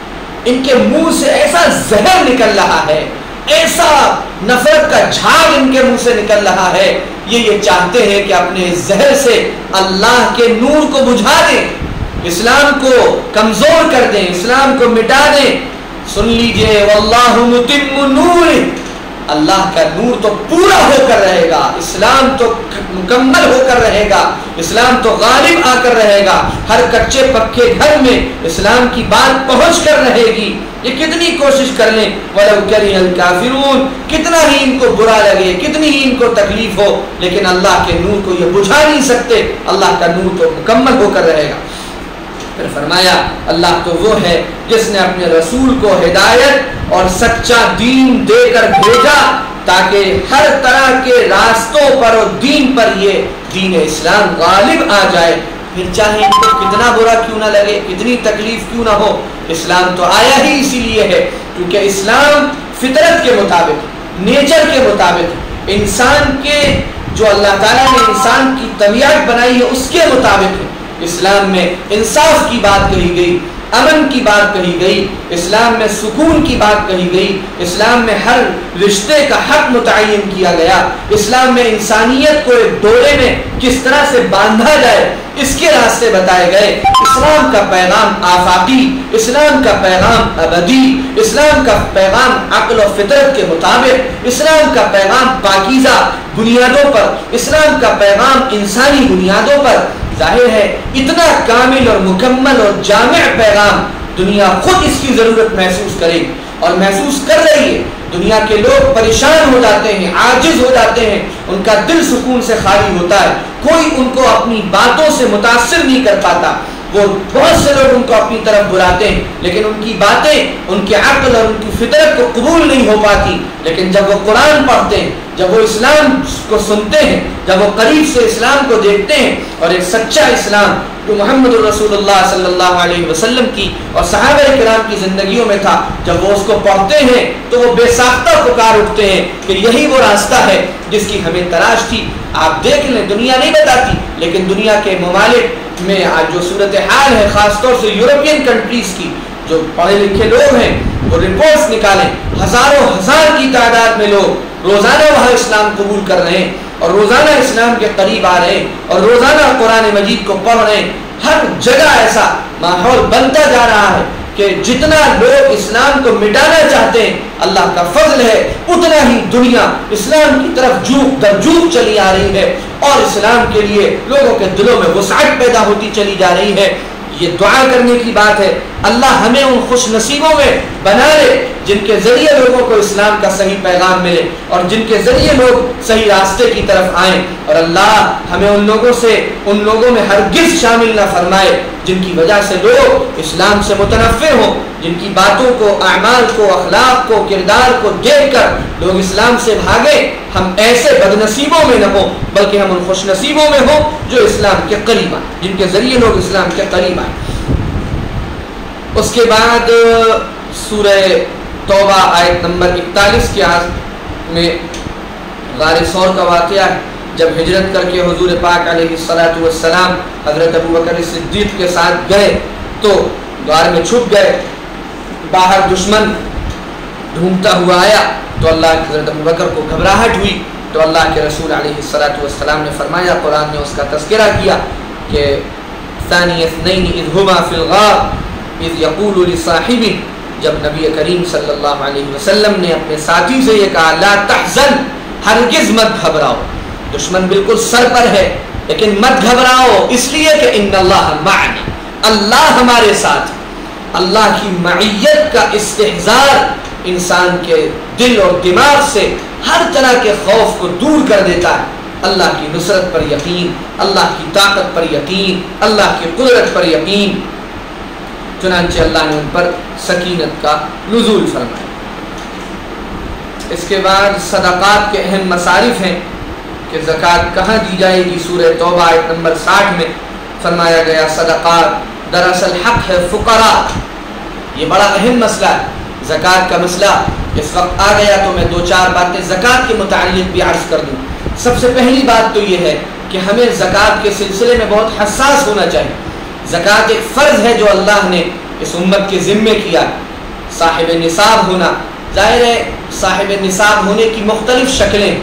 ان کے منہ سے ایسا زہر نکل رہا ہے، ایسا نفرت کا جھاگ ان کے منہ سے نکل رہا ہے، یہ یہ چاہتے ہیں کہ اپنے زہر سے اللہ کے نور کو بجھا دیں، اسلام کو کمزور کر دیں، اسلام کو مٹا دیں۔ سن لیجئے واللہ متم نور، اللہ کا نور تو پورا ہو کر رہے گا، اسلام تو مکمل ہو کر رہے گا، اسلام تو غالب آ کر رہے گا، ہر کچے پکے گھر میں اسلام کی بات پہنچ کر رہے گی۔ یہ کتنی کوشش کر لیں، وَلَوْ كَرِهَ الْكَافِرُونَ، کتنا ہی ان کو برا لگے، کتنی ہی ان کو تکلیف ہو، لیکن اللہ کے نور کو یہ بجھا نہیں سکتے، اللہ کا نور تو مکمل ہو کر رہے گا۔ پھر فرمایا اللہ تو وہ ہے جس نے اپنے رسول کو ہدایت اور سچا دین دے کر بھیجا تاکہ ہر طرح کے راستوں پر اور دین پر یہ دین اسلام غالب آ جائے، پھر چاہے ان کو کتنا برا کیوں نہ لگے، کتنی تکلیف کیوں نہ ہو۔ اسلام تو آیا ہی اسی لیے ہے کیونکہ اسلام فطرت کے مطابق، نیچر کے مطابق، انسان کے جو اللہ تعالیٰ نے انسان کی طبیعت بنائی ہے اس کے مطابق ہے۔ اسلام میں انصاف کی بات کہی گئی، امن کی بات کہی گئی، اسلام میں سکون کی بات کہی گئی، اسلام میں ہر رشتے کا حق متعین کیا گیا، اسلام میں انسانیت کو ایک ڈورے میں کس طرح سے باندھا جائے اس کے راستے بتائے گئے۔ اسلام کا پیغام آفاقی، اسلام کا پیغام ابدی، اسلام کا پیغام عقل و فطرت کے مطابق، اسلام کا پیغام پاکیزہ بنیادوں پر، اسلام کا پیغام انسانی بنیادوں پر۔ ظاہر ہے اتنا کامل اور مکمل اور جامع پیغام دنیا خود اس کی ضرورت محسوس کرے گی اور محسوس کر رہی ہے۔ دنیا کے لوگ پریشان ہو جاتے ہیں، عاجز ہو جاتے ہیں، ان کا دل سکون سے خالی ہوتا ہے، کوئی ان کو اپنی باتوں سے متاثر نہیں کر پاتا۔ وہ بہت سے لوگ ان کو اپنی طرف بلاتے ہیں لیکن ان کی باتیں ان کے عقل اور ان کی فطرت کو قبول نہیں ہو پاتی، لیکن جب وہ قرآن پڑھتے ہیں، جب وہ اسلام کو سنتے ہیں، جب وہ قریب سے اسلام کو دیکھتے ہیں اور ایک سچا اسلام جو محمد الرسول اللہ صلی اللہ علیہ وسلم کی اور صحابہ کرام کی زندگیوں میں تھا، جب وہ اس کو پڑھتے ہیں تو وہ بے ساختہ پکار اٹھتے ہیں کہ یہی وہ راستہ ہے جس کی ہمیں تلاش تھی۔ آپ دیکھ لیں، دنیا نہیں بتاتی لیکن دنیا کے ممالک میں آج جو صورتحال ہے، خاص طور سے یورپین کنٹریز کی، جو پڑھے لکھے لوگ ہیں وہ رپورٹس نکالیں، ہزاروں ہزار کی تعداد میں لوگ روزانہ وہاں اسلام قبول کر رہے ہیں اور روزانہ اسلام کے قریب آ رہے ہیں اور روزانہ قرآن مجید کو پڑھ رہے ہیں۔ ہر جگہ ایسا ماحول بنتا جا رہا ہے کہ جتنا لوگ اسلام کو مٹانا چاہتے ہیں، اللہ کا فضل ہے اتنا ہی دنیا اسلام کی طرف جھوک در جھوک چلی آ رہی ہے اور اسلام کے لیے لوگوں کے دلوں میں وسعت پیدا ہوتی چلی جا رہی ہے۔ یہ دعا کرنے کی بات ہے، اللہ ہمیں ان خوش نصیبوں میں بنا لے جن کے ذریعے لوگوں کو اسلام کا صحیح پیغام ملے اور جن کے ذریعے لوگ صحیح راستے کی طرف آئیں، اور اللہ ہمیں ان لوگوں سے ان لوگوں میں ہرگز شامل نہ فرمائے جن کی وجہ سے لوگ اسلام سے متنفر ہوں، جن کی باتوں کو، اعمال کو، اخلاق کو، کردار کو دیکھ کر لوگ اسلام سے بھاگیں۔ ہم ایسے بد نصیبوں میں نہ ہوں بلکہ ہم ان خوش نصیبوں میں ہوں جو اسلام کے قریب آئیں، جن کے ذریعے لوگ اسلام کے قریب آئیں۔ اس کے بعد سورہ توبہ آیت نمبر اکتالیس کے میں غار ثور کا واقعہ ہے۔ جب ہجرت کر کے حضور پاک علیہ الصلوۃ والسلام حضرت ابوبکر صدیق کے ساتھ گئے تو غار میں چھپ گئے، باہر دشمن ڈھونڈتا ہوا آیا تو اللہ کے حضرت ابوبکر کو گھبراہٹ ہوئی، تو اللہ کے رسول علیہ الصلوۃ والسلام نے فرمایا، قرآن نے اس کا تذکرہ کیا کہ ثانی اثنین اذ ہما فی الغار اذ یقول لصاحبہ، جب نبی کریم صلی اللہ علیہ وسلم نے اپنے ساتھی سے یہ کہا لا تحزن، ہرگز مت گھبراؤ، دشمن بالکل سر پر ہے لیکن مت گھبراؤ، اس لیے کہ ان اللہ معنا، اللہ ہمارے ساتھ۔ اللہ کی معیت کا استحضار انسان کے دل اور دماغ سے ہر طرح کے خوف کو دور کر دیتا ہے۔ اللہ کی نصرت پر یقین، اللہ کی طاقت پر یقین، اللہ کی قدرت پر یقین، چنانچہ اللہ نے ان پر سکینت کا نزول فرمایا۔ اس کے بعد صدقات کے اہم مصارف ہیں کہ زکوٰۃ کہاں دی جائے گی۔ سورہ توبہ آیت نمبر ساٹھ میں فرمایا گیا صدقات دراصل حق ہے فقراء، یہ بڑا اہم مسئلہ ہے۔ زکوٰۃ کا مسئلہ اس وقت آ گیا تو میں دو چار باتیں زکوٰۃ کے متعلق بھی عرض کر دوں۔ سب سے پہلی بات تو یہ ہے کہ ہمیں زکوٰۃ کے سلسلے میں بہت حساس ہونا چاہیے۔ زکوٰۃ ایک فرض ہے جو اللہ نے اس امت کے ذمے کیا، صاحب نصاب ہونا۔ ظاہر ہے صاحب نصاب ہونے کی مختلف شکلیں،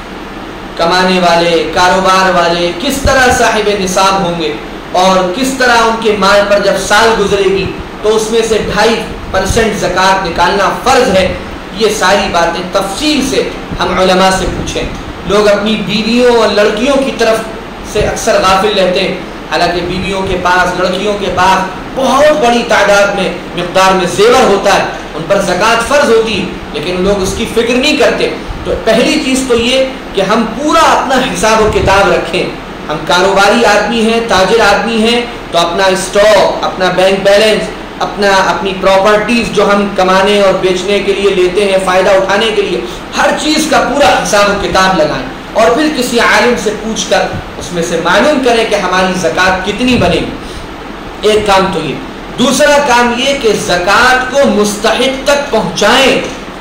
کمانے والے، کاروبار والے کس طرح صاحب نصاب ہوں گے اور کس طرح ان کے مال پر جب سال گزرے گی تو اس میں سے ڈھائی پرسنٹ زکوٰۃ نکالنا فرض ہے۔ یہ ساری باتیں تفصیل سے ہم علماء سے پوچھیں۔ لوگ اپنی بیویوں اور لڑکیوں کی طرف سے اکثر غافل رہتے ہیں، حالانکہ بیویوں کے پاس، لڑکیوں کے پاس بہت بڑی تعداد میں مقدار میں زیور ہوتا ہے، ان پر زکوٰۃ فرض ہوتی ہے لیکن لوگ اس کی فکر نہیں کرتے۔ تو پہلی چیز تو یہ کہ ہم پورا اپنا حساب و کتاب رکھیں۔ ہم کاروباری آدمی ہیں، تاجر آدمی ہیں، تو اپنا اسٹاک، اپنا بینک بیلنس، اپنا اپنی پراپرٹیز جو ہم کمانے اور بیچنے کے لیے لیتے ہیں، فائدہ اٹھانے کے لیے، ہر چیز کا پورا حساب و کتاب لگائیں اور پھر کسی عالم سے پوچھ کر اس میں سے معلوم کریں کہ ہماری زکوٰۃ کتنی بنے گی۔ ایک کام تو یہ۔ دوسرا کام یہ کہ زکوٰۃ کو مستحق تک پہنچائیں۔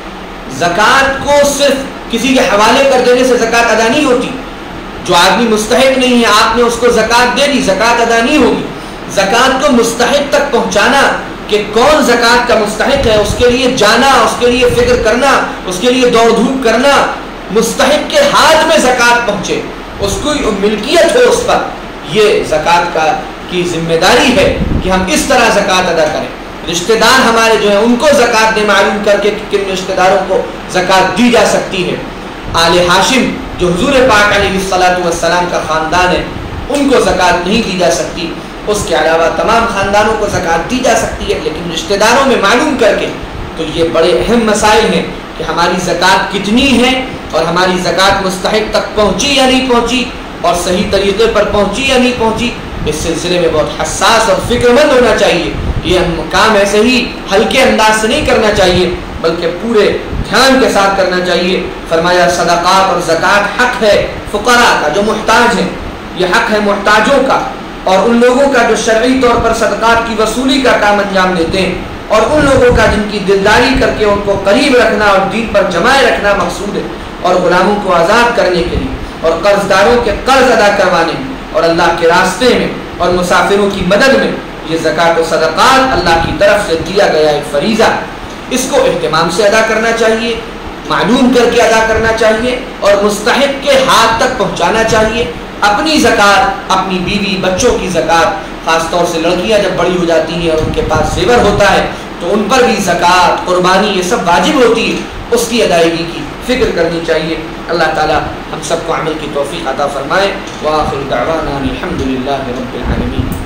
زکوٰۃ کو صرف کسی کے حوالے کر دینے سے زکوٰۃ ادا نہیں ہوتی۔ جو آدمی مستحق نہیں ہے، آپ نے اس کو زکوٰۃ دے دی، زکوٰۃ ادا نہیں ہوگی۔ زکوٰۃ کو مستحق تک پہنچانا کہ کون زکوٰۃ کا مستحق ہے، اس کے لیے جانا، اس کے لیے فکر کرنا، اس کے لیے دوڑ دھوپ کرنا، مستحق کے ہاتھ میں زکوٰۃ پہنچے، اس کو ملکیت ہو اس پر، یہ زکوٰۃ کا کی ذمہ داری ہے کہ ہم اس طرح زکوٰۃ ادا کریں۔ رشتہ دار ہمارے جو ہیں ان کو زکوٰۃ دیں، معلوم کر کے کہ کن رشتہ داروں کو زکوٰۃ دی جا سکتی ہے۔ آل ہاشم جو حضور پاک علیہ الصلوۃ والسلام کا خاندان ہے، ان کو زکوٰۃ نہیں دی جا سکتی۔ اس کے علاوہ تمام خاندانوں کو زکوٰۃ دی جا سکتی ہے لیکن رشتہ داروں میں معلوم کر کے۔ تو یہ بڑے اہم مسائل ہیں کہ ہماری زکوٰۃ کتنی ہے اور ہماری زکوٰۃ مستحق تک پہنچی یا نہیں پہنچی اور صحیح طریقے پر پہنچی یا نہیں پہنچی۔ اس سلسلے میں بہت حساس اور فکر مند ہونا چاہیے۔ یہ کام ایسے ہی ہلکے انداز سے نہیں کرنا چاہیے بلکہ پورے دھیان کے ساتھ کرنا چاہیے۔ فرمایا صدقات اور زکوٰۃ حق ہے فقراء کا جو محتاج ہیں، یہ حق ہے محتاجوں کا اور ان لوگوں کا جو شرعی طور پر صدقات کی وصولی کا کام انجام دیتے ہیں، اور ان لوگوں کا جن کی دلداری کر کے ان کو قریب رکھنا اور دین پر جمائے رکھنا مقصود ہے، اور غلاموں کو آزاد کرنے کے لیے اور قرض داروں کے قرض ادا کروانے میں اور اللہ کے راستے میں اور مسافروں کی مدد میں یہ زکوٰۃ و صدقات اللہ کی طرف سے دیا گیا ایک فریضہ، اس کو اہتمام سے ادا کرنا چاہیے، معلوم کر کے ادا کرنا چاہیے اور مستحق کے ہاتھ تک پہنچانا چاہیے۔ اپنی زکوٰۃ، اپنی بیوی بچوں کی زکوٰۃ، خاص طور سے لڑکیاں جب بڑی ہو جاتی ہیں اور ان کے پاس زیور ہوتا ہے تو ان پر بھی زکوٰۃ، قربانی یہ سب واجب ہوتی ہے، اس کی ادائیگی کی فکر کرنی چاہیے۔ اللہ تعالی ہم سب کو عمل کی توفیق عطا فرمائے۔ وآخر دعوانا الحمد للہ رب العالمین۔